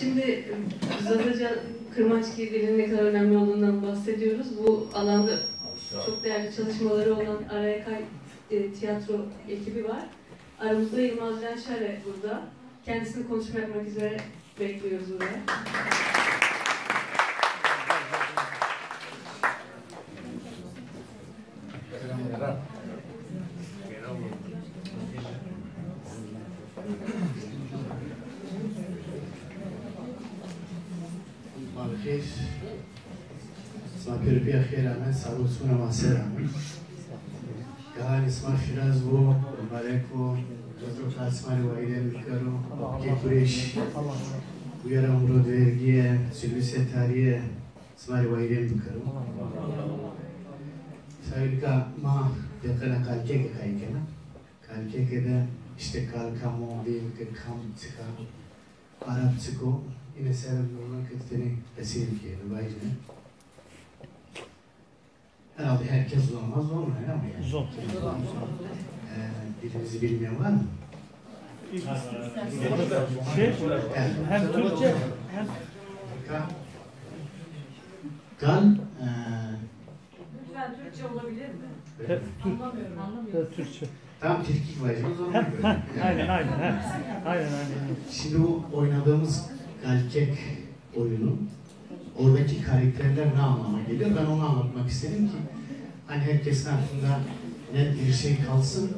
Şimdi Zazaca Kırmançki dilinin ne kadar önemli olduğundan bahsediyoruz. Bu alanda çok değerli çalışmaları olan Arayakay tiyatro ekibi var. Aramızda Yılmaz Canşare burada. Kendisini konuşma yapmak üzere bekliyoruz buraya. Malkhir, Sapir Biyakir Ahmet, Sarusuna Maser Ahmet. Gahan İsmail Firaz bu, Malek bu, Dr. İsmail Vahiden Mikaru, Kekureş, Uyara Umru Dergiye, Sülüse Tariye, İsmail Vahiden Mikaru. Sayılka ma yakına kalkeke kaykena. Kalkeke de işte kalkamo değil ki kam çıka, Arap çıko. Yine sebeplerinden kötülerini esir ülkeyi, Baycı'nı. Herhalde herkes zorlamaz, zormuyor ama yani. Zor. Dilimizi bilmeyen var mı? Hem Türkçe hem... Gal... Lütfen Türkçe olabilir mi? Anlamıyorum. Türkçe. Tam Türkçe Baycı'nın zoruna göre. Aynen. Şimdi bu oynadığımız Galkek oyunu, oradaki karakterler ne anlama geliyor? Ben onu anlatmak istedim ki hani herkesin aklında net bir şey kalsın.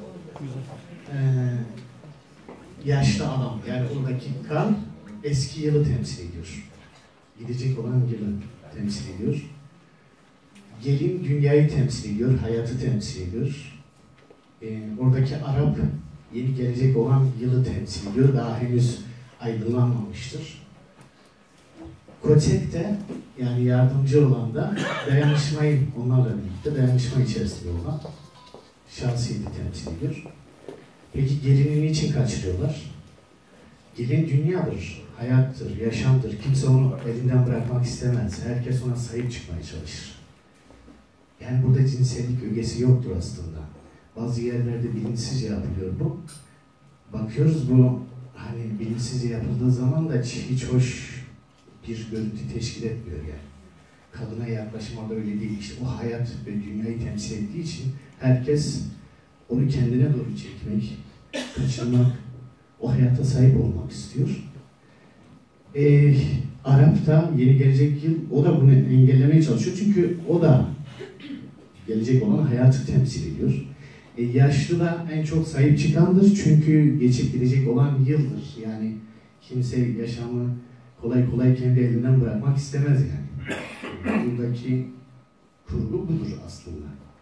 Yaşlı adam, yani oradaki Kal eski yılı temsil ediyor. Gidecek olan yılı temsil ediyor. Gelin dünyayı temsil ediyor, hayatı temsil ediyor. Oradaki Arap yeni gelecek olan yılı temsil ediyor. Daha henüz aydınlanmamıştır. Koçek de yani yardımcı olan da dayanışmayı onlarla birlikte dayanışma içerisinde olan şahsiyeti temsil ediyor. Peki gelini niçin kaçırıyorlar? Gelin dünyadır, hayattır, yaşamdır. Kimse onu elinden bırakmak istemez. Herkes ona sahip çıkmaya çalışır. Yani burada cinsellik ögesi yoktur aslında. Bazı yerlerde bilinçsizce yapılıyor bu. Bakıyoruz bu hani bilinçsizce yapıldığı zaman da hiç hoş bir görüntü teşkil etmiyor yani. Kadına yaklaşım orada öyle değil. İşte o hayat ve dünyayı temsil ettiği için herkes onu kendine doğru çekmek, kaçırmak, o hayata sahip olmak istiyor. Arap da yeni gelecek yıl, o da bunu engellemeye çalışıyor. Çünkü o da gelecek olan hayatı temsil ediyor. Yaşlı da en çok sahip çıkandır. Çünkü geçip gidecek olan yıldır. Yani kimse yaşamı kolay kolay kendi elinden bırakmak istemez yani. Buradaki kurgu budur aslında.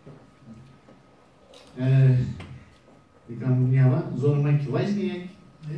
Nikamuniava, zoruma ki vazgeçmek.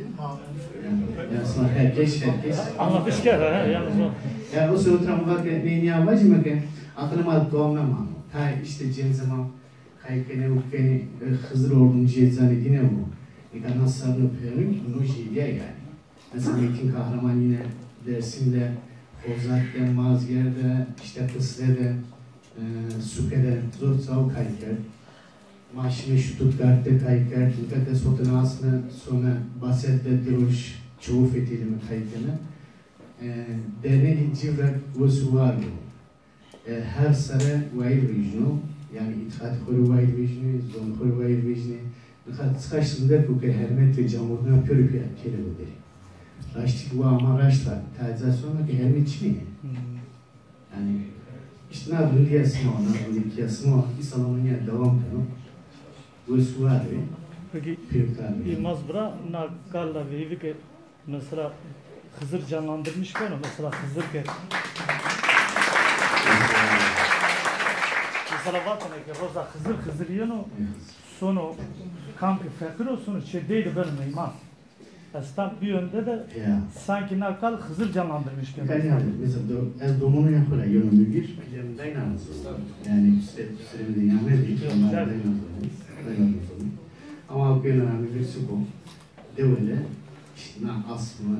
Yani herkes. Anlatışlar ha yalnız o. Ya o sırada bak ne niye vazgeçmek? Aklıma doğmam. Ta işte cenzema kaykene ukeni Hızır ordum cezanı yine bu. Nikana sarını peynik bunu şeydiye yani. Mesela Metin Kahraman yine Dersim'de, Kozak'ta, Mazgir'de, işte Kısre'de, Suke'de, Zortsau kayker. Maşine Stuttgart'ta kayker, Türkiye'de sotanasını sonra Baset'te Diroş, çoğu fethilimi kaykene. Derneği Civrak ve Suvarlı. Her sene Vahil Vijnu, yani İttihat Kolu Vahil Vijnu, Zon Kolu Vahil Vijnu, Tıkaçlı'da bu hermet ve camuruna yapıyor bir kere bu deri. Raştik bu ama raştlar. Taze sonra ki her içi mi? Yani işte ne yapıyor diyasın o, ne yapıyor diyasın o, İslam'ın devam ediyor. Bu suvarı. Peki İlmaz Bra, Nagal'la ve ki mesela Hızır canlandırmış mı? Mesela Hızır ki mesela vatana ki Roza Hızır yano sonu kampi fakir sonu şey değil benim imam. Aslında bir yönde de sanki Nakal Hızır canlandırmış gibi. Mesela en domunu yapıla yönü bir bilimden yani sürekli yani değil onlardan ama o gün önemli bir su bu. Devlet işte Asma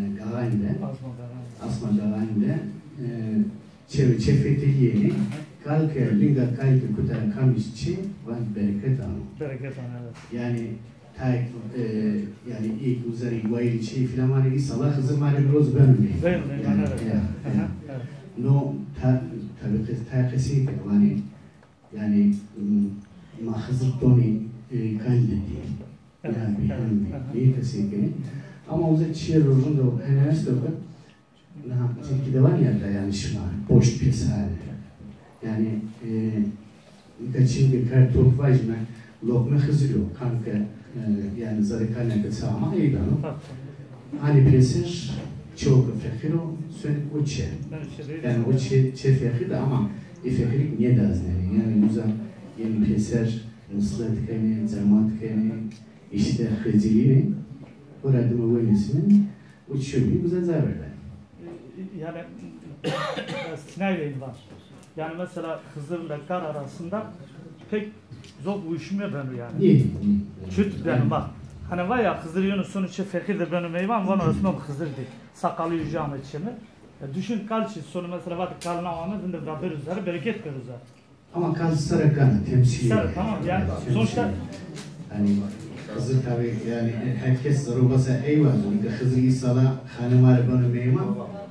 Galay'ında çefeteliğini kalkaya linga kaydı kutar kamışçı ve bereket anı. Bereket anı evet. Yani tek yani ilk üzeri vayli şey filan var ki salak Hızır mali biraz bölmeyi. Yani no tabii ki terkisi ki yani ma Hızır doni kaldi yani bir kesi ki ama o zaman şiir rozunda o üniversitede Türkiye'de var ya da yani şuna boş bir sahne yani kaçın bir kartof var mı lokma Hızır yok kanka yani zarikane que sama iyi da no hani peser çok fakiro sönük uçe yani uçe fakir ama fakirlik niye daz yani güzel yani peser muslatken zamanken işte hızliliği orada mı böylesinin uçuyor bir güzel zararlar yani sinayla var yani mesela Hızır'la Kar arasında pek zor uyuşmuyor benim yani. Çünkü benim bak. Hani var ya Hızır Yunus'un içi fakir de benim eyvan var arasında o Hızır değil. Sakalı yüceğim içimi. Düşün kalçı sonu mesela var kalına Ahmet'in de beraber üzeri bereket ver üzeri. Ama kalçı Sarakan'ı temsil ediyor. Tamam yani sonuçta. Hani Hızır tabi yani herkes zarubası eyvallah. Hızır İsa'la hanımarı benim eyvan.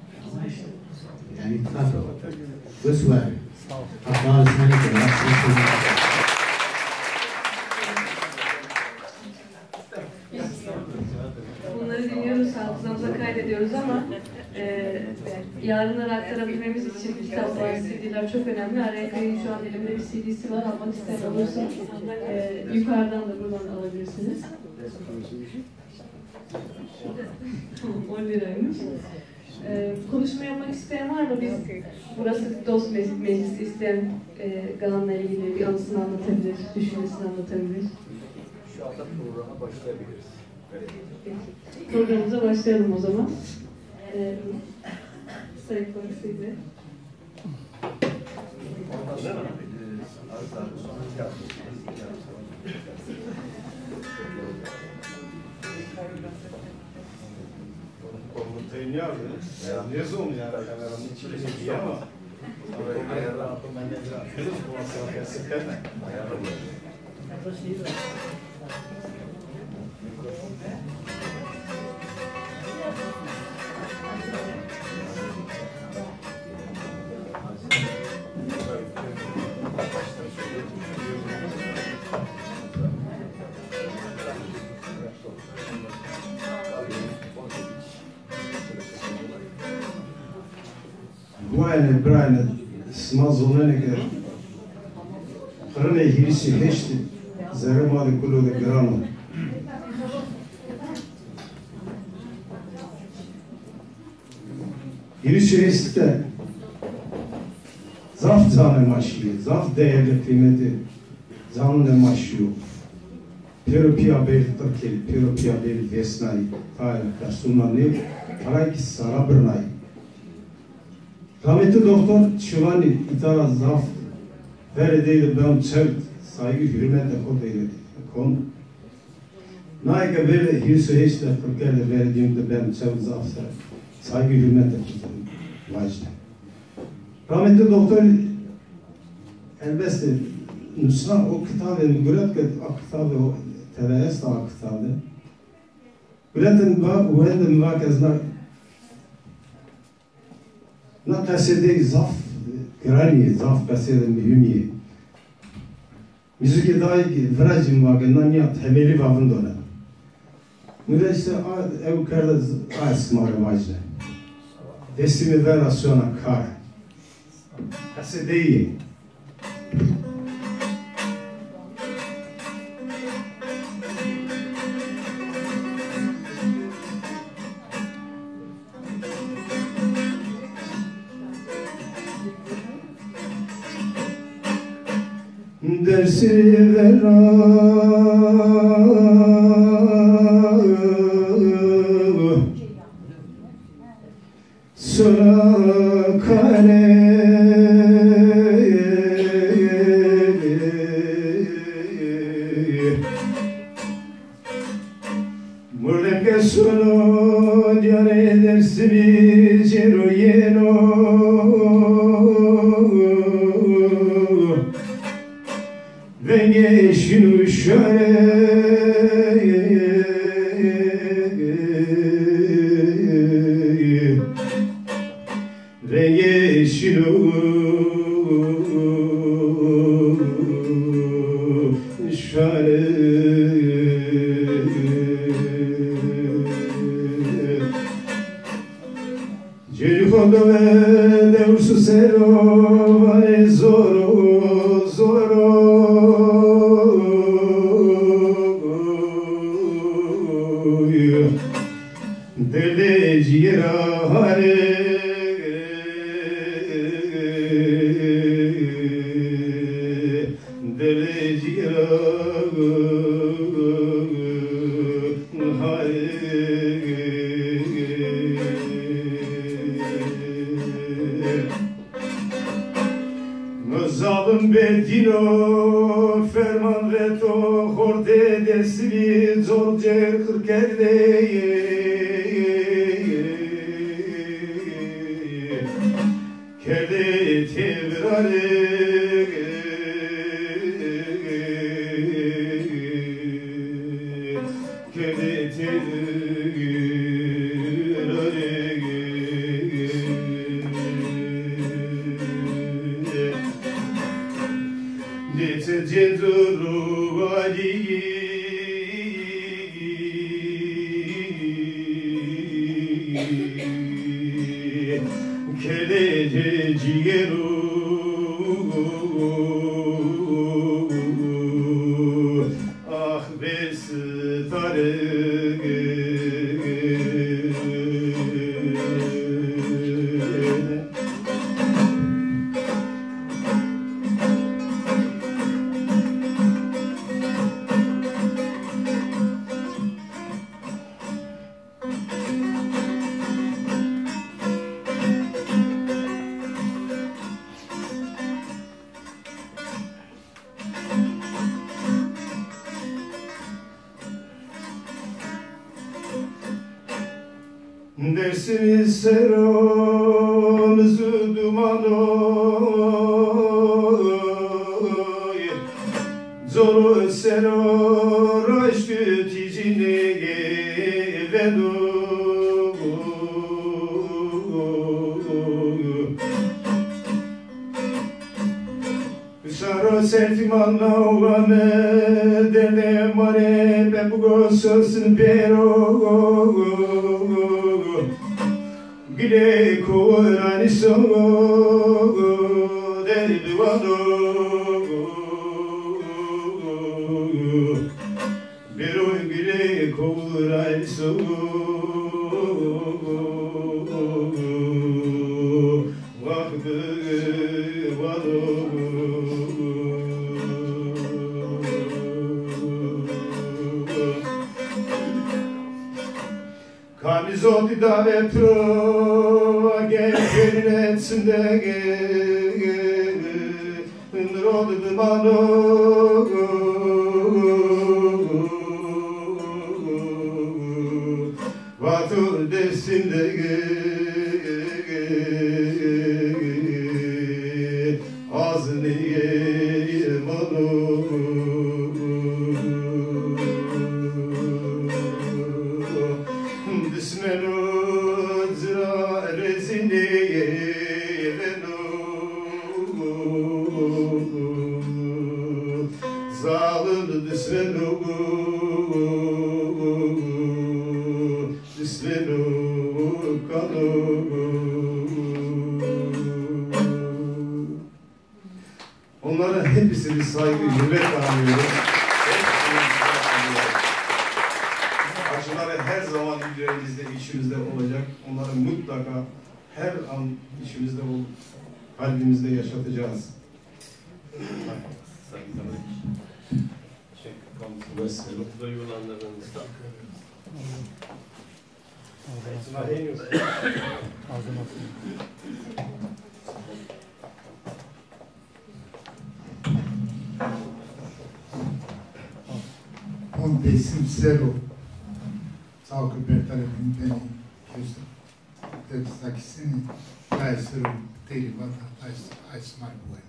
Yani tabi. Bu var. Hatta Osmanlı kadar. Bunları dinliyoruz, hafızamıza kaydediyoruz ama yarınlara aktarabilmemiz için kitaplar, CD'ler çok önemli. RK'nin şu an elimde bir CD'si var, almak isteyen olursa yukarıdan da buradan alabilirsiniz. 10 liraymış. Konuşma yapmak isteyen var mı? Biz burası dost meclisi isteyen Gahan'la ilgili bir anısını anlatabilir, düşüncesini anlatabilir. Şu anda programa başlayabiliriz. Programımıza başlayalım o zaman. Sayın Konisi'yle. Ne zaman ya kameranın içine gidiyor ama ayarladım ben de biraz sıkıntı ayarladım. Buene brane smazolene ke krene hirisi heşti zeremadi kulo de grano hirisi heşti zaf zane maşiye zaf değerli kıymeti zanne maşiyo Peropia bel Türkiye Peropia bel Vesnay tayla kasunani parayki sarabırnay Rahmetli Doktor Çivani İtara Zaf veredeydi ben çevt saygı hürmetle kodeydi kon. Naika böyle hirsu hiç de Türkiye'de verdiğimde ben çevt zaf saygı hürmetle kodeydim. Vajda. Rahmetli Doktor elbette Nusra o kitabı müret ki o kitabı o TVS da o kitabı. Müretin bu hem de müvakezler Na kasede zaf grani zaf kasede mühimiye. Müzik dahi virajım var, ya temeli vavın dona. Müzik ise ev karda asmara vajne. Desimi relasyona kar. Kasedeyi. Dersi vera Sonra kare Murleke sono diare dersimi cero yeno Venge şunu şöyle dino şare Geri kondo ve devsu sero vai zoro zoro dele gira hare dele gira hare zalim bedino ferman reto horde desli zorce kırkerde kerde tevrare kerde Cenduru vali kelece cigeru ah besitare Dersimiz seramızı dumanoy Zoru seroraştı ticine gevenu Saro setmanla uvame dene mare pepugo sosın pero Gile kurani songo deri duado Bero gile kurani songo Vakbı vado Kamizoti da vetro gelin etsinde Nrodu dumano Vatu desinde Ağzını yemano Dismenu zra rezini yevenu Zalim dismenu Dismenu kanu Onlara hepsini saygı, hürmet anlıyoruz. Acıları her zaman yüreğimizde, içimizde olacak. Onları mutlaka her an içimizde olup kalbimizde yaşatacağız. Mutlu yılanlarınızda. Un sincero sau că pertare prin te saxini ai să derivata ai să mai bune.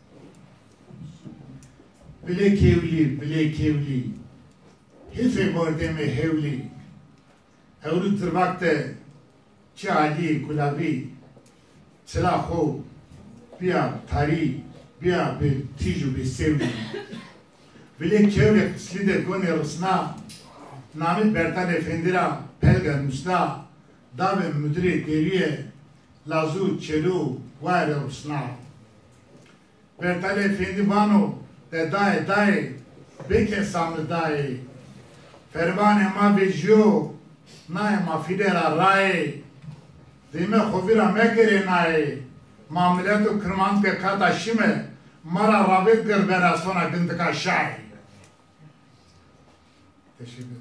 Bile kevli hefe mordeme hevli Evru tırvakte çali kulavi Sılahu bia tari, bia be tiju be sevdi. Vile kevle slide gone rusna, Namit Bertan Efendira, Pelgan Musta, Dave Müdri Deriye, Lazu Çelu, Vayre Rusna. Bertan Efendi Vano, de dae, beke samlı dae, Ferman ma vejiyo, nae ma fidera rae, dime hovira mekere nae, Mamletu kırmant ke kata şime, Mara ravet gerbera sona gındıka şay. Teşekkür ederim.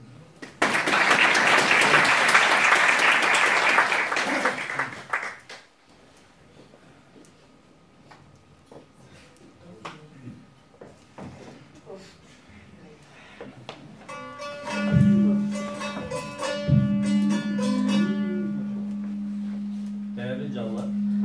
Değerli canlar,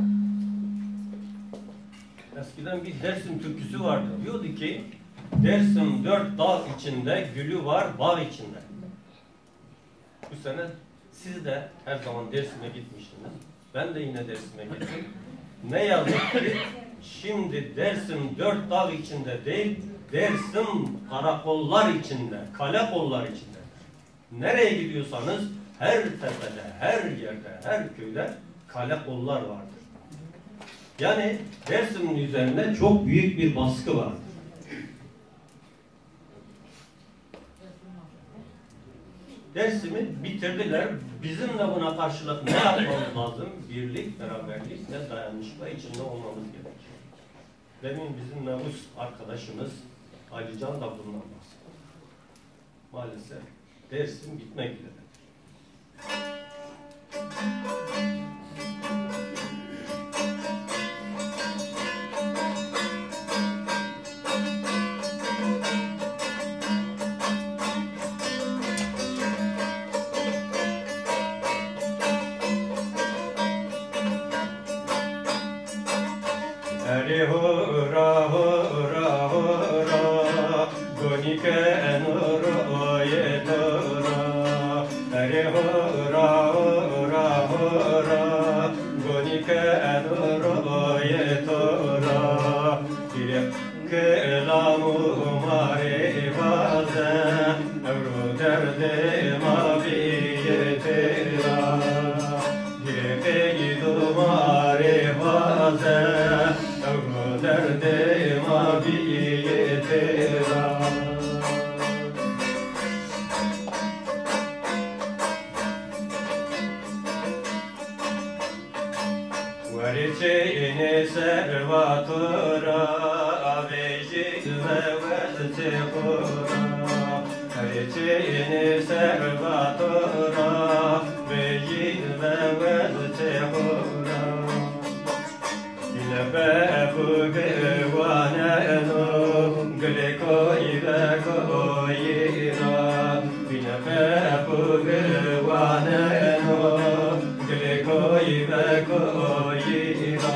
eskiden bir Dersim türküsü vardı. Diyordu ki, Dersim 4 dağ içinde, gülü var bağ içinde. Bu sene siz de her zaman Dersim'e gitmiştiniz. Ben de yine Dersim'e gittim. Ne yazık ki şimdi Dersim 4 dağ içinde değil, Dersim karakollar içinde, kale kollar içinde. Nereye gidiyorsanız her tepede, her yerde, her köyde kale kollar vardır. Yani Dersim'in üzerinde çok büyük bir baskı vardır. Dersim'i bitirdiler. Bizim de buna karşılık ne yapmamız lazım? Birlik, beraberlik ve dayanışma içinde olmamız gerekiyor. Demin bizim Mevlus arkadaşımız Alican da bundan bahsediyor. Maalesef Dersim bitmek üzeredir. Hare hora hora hora, gonike enoro yetora. Hare hora hora hora, gonike enoro yetora. Direk lamu mare vaze, evro derde maviyetera. Direk yidu mare vaze. Derde maviyetera. Veriçeyni servatura, aveci ve veztekura. Veriçeyni servatura, veci ve veztekura. Bebu gwanano gleko ilako ira bina bebu gwanano gleko ilako ira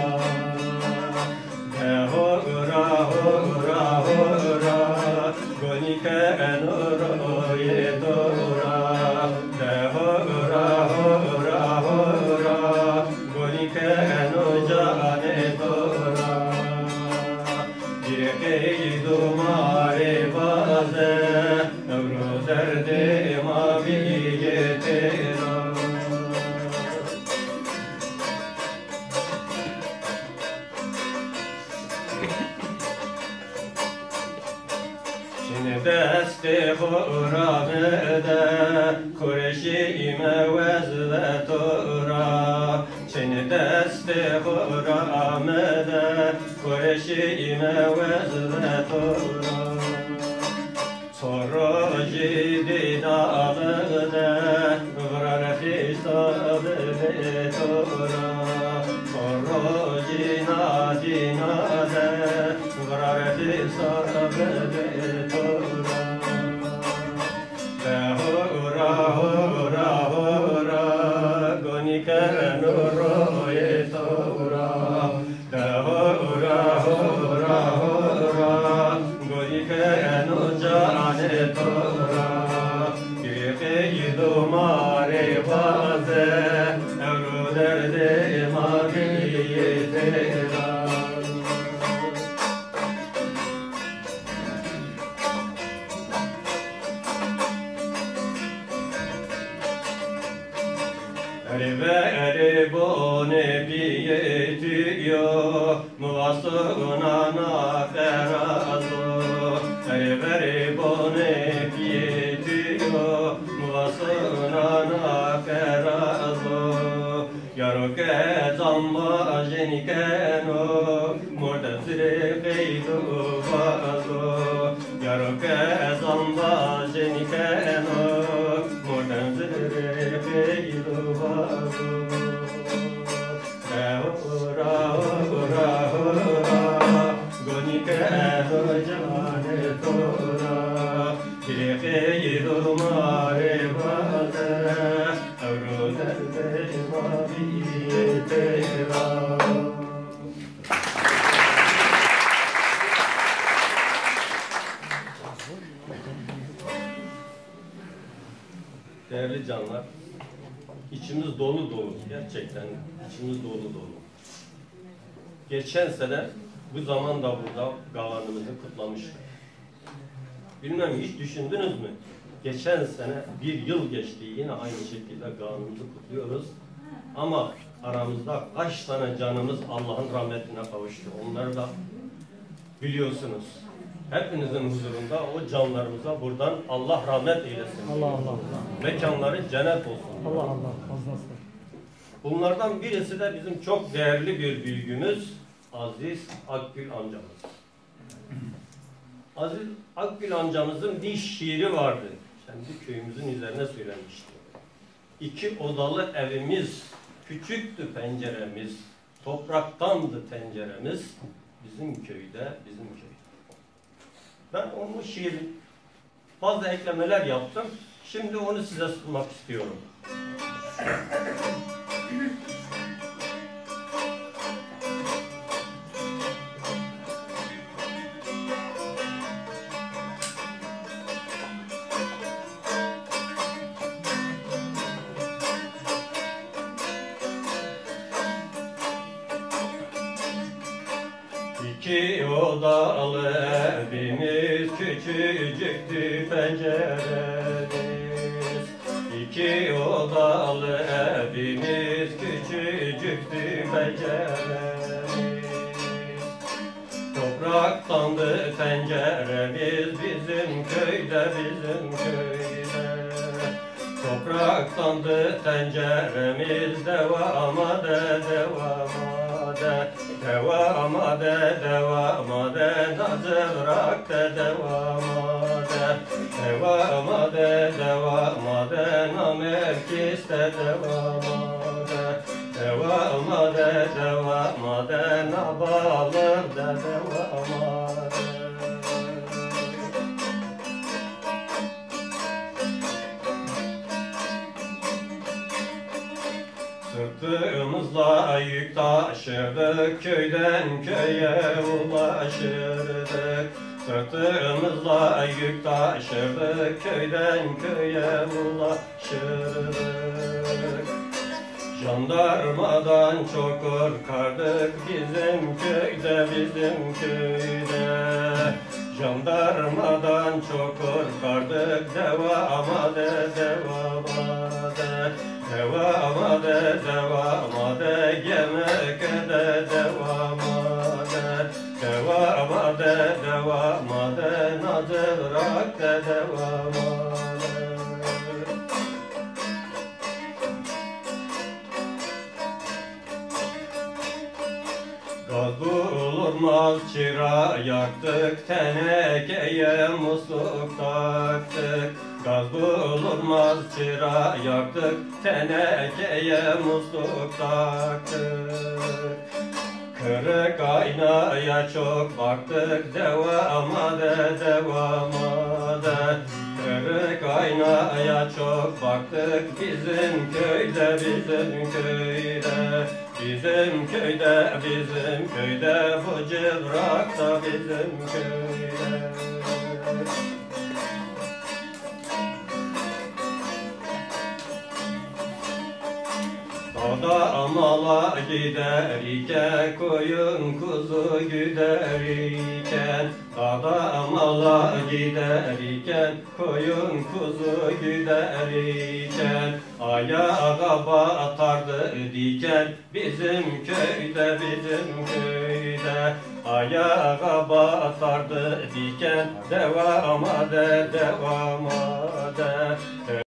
hora hora hora gonika anoro yetora hora hora hora gonika anoja Dumare baze, evro derde maviyetera. Şimdi deste huramede, Kureşime vezve tora. Şimdi deste huramede, Kureşime vezve tora. Sorroji dinamede, vrar fisabede tora. Sorroji nadinade, vrar fisabede tora. Hora hora hora, gonika noro yetora. Hora hora hora, gonika nojane tora. Kirke yidomare baze, evro derde maviyetera. bone pietiyo muvasuna na ferazo Veri bone pietiyo muvasuna na ferazo Yaroke zamba jenikeno mordazire keidu vazo Yaroke zamba jenikeno mordazire keidu vazo Ora ora ora gonikeno jane tora dire keidu mare vaze Değerli canlar, içimiz dolu dolu, gerçekten içimiz dolu dolu. Geçen sene bu zaman da burada gavanımızı kutlamıştık. Bilmem hiç düşündünüz mü? Geçen sene bir yıl geçti, yine aynı şekilde gavanımızı kutluyoruz. Ama aramızda kaç tane canımız Allah'ın rahmetine kavuştu. Onları da biliyorsunuz. Hepinizin huzurunda o canlarımıza buradan Allah rahmet eylesin. Allah Allah. Mekanları cennet olsun. Allah Allah. Fazlası. Bunlardan birisi de bizim çok değerli bir bilgimiz Aziz Akgül amcamız. Aziz Akgül amcamızın bir şiiri vardı. Kendi köyümüzün üzerine söylenmişti. 2 odalı evimiz, küçüktü penceremiz, topraktandı tenceremiz, bizim köyde, bizim köyde. Ben onun şiiri fazla eklemeler yaptım. Şimdi onu size sunmak istiyorum. İki odalı evimiz, küçücüktü penceremiz. İki odalı evimiz, küçücüktü penceremiz. Topraktandı tenceremiz bizim köyde, bizim köyde. Topraktandı tenceremiz, devama de, devama de. Devama de, devama de, nazı bırak de, devama de. Devama de, devama de, namerkis de, devama de. Devama de, devama de, nabalık de, devama de. Sırtımızla yük taşırdık, köyden köye ulaşırdık. Sırtımızla yük taşırdık, köyden köye ulaşırdık. Jandarmadan çok korkardık bizim köyde, bizim köyde. Jandarmadan çok korkardık, devama de, devama de. Devama de, devama de, yemek de, devama de. Devama de, devama de, nazı bırak de, devama de. Gaz bulunmaz çıra yaktık, tenekeye musluk taktık. Gaz bulunmaz çıra yaktık, tenekeye musluk taktık. Kırık aynaya çok baktık, devama de, devama de. Kırık aynaya çok baktık, bizim köyde, bizim köyde. Bizim köyde, bizim köyde, bu cıvrakta bizim köyde. Dağda mala giderken, koyun kuzu güderken. Dağda mala giderken, koyun kuzu güderken. Ayağa batardı diken bizim köyde, bizim köyde. Ayağa batardı diken, devama de, devama de.